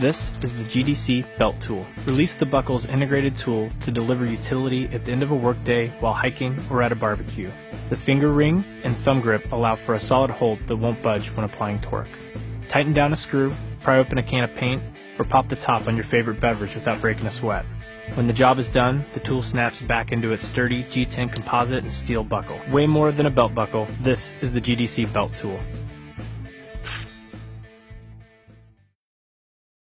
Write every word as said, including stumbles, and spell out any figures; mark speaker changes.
Speaker 1: This is the G D C Belt tool. Release the Buckle's integrated tool to deliver utility at the end of a workday while hiking or at a barbecue. The finger ring and thumb grip allow for a solid hold that won't budge when applying torque. Tighten down a screw, pry open a can of paint, or pop the top on your favorite beverage without breaking a sweat. When the job is done, the tool snaps back into its sturdy G ten composite and steel buckle. Way more than a belt buckle, this is the G D C Belt tool.